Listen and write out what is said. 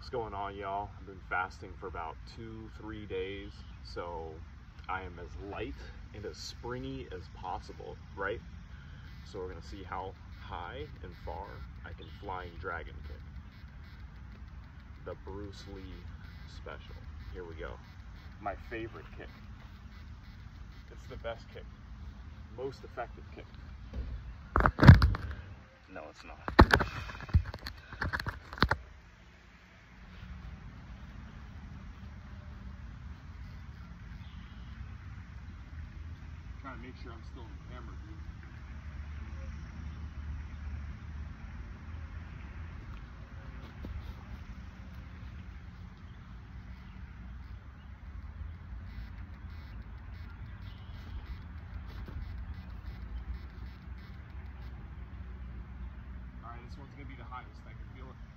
What's going on, y'all? I've been fasting for about 2-3 days, so I am as light and as springy as possible, right? So we're gonna see how high and far I can flying dragon kick. The Bruce Lee special. Here we go. My favorite kick. It's the best kick. Most effective kick. No, it's not. Trying to make sure I'm still in the camera view. Alright, this one's gonna be the highest. I can feel it.